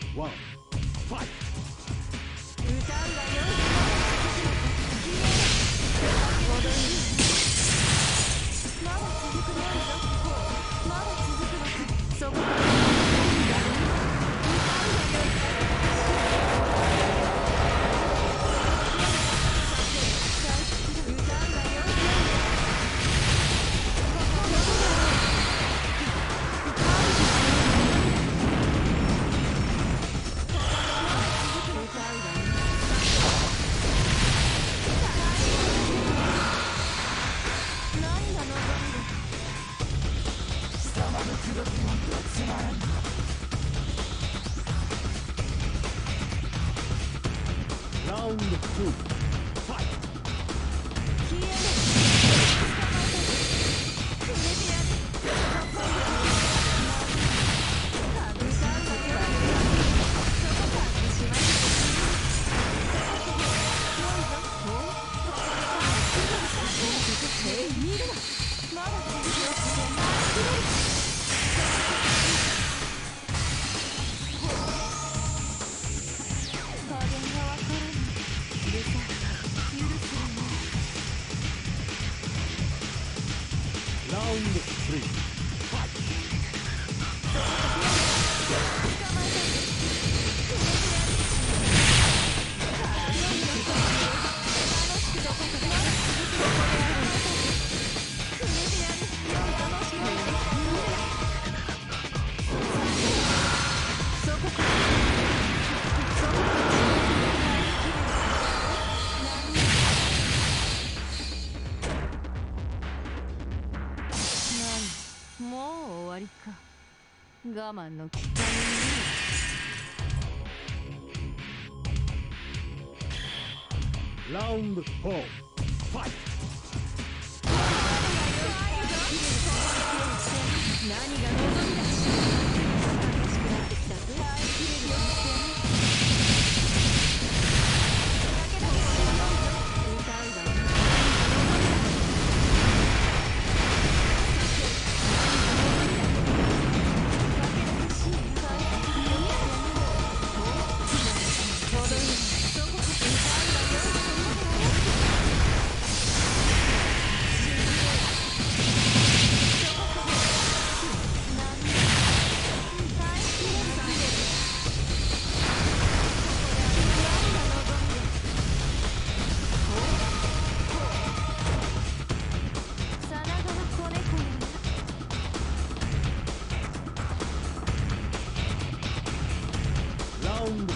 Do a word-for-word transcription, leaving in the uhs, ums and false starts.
ワン、ファイト。 歌うがよい。まだ続くのか。まだ続くのか。そこから歌うがよい。 ラウンドツー、ファイト。ラウンドスリー、ファイト。 もう終わりか。我慢のきっかけ。ラウンドフォー、ファイト。 何が望みだ。楽しくなってきたぞ。耐えきれるよ。 ラウンド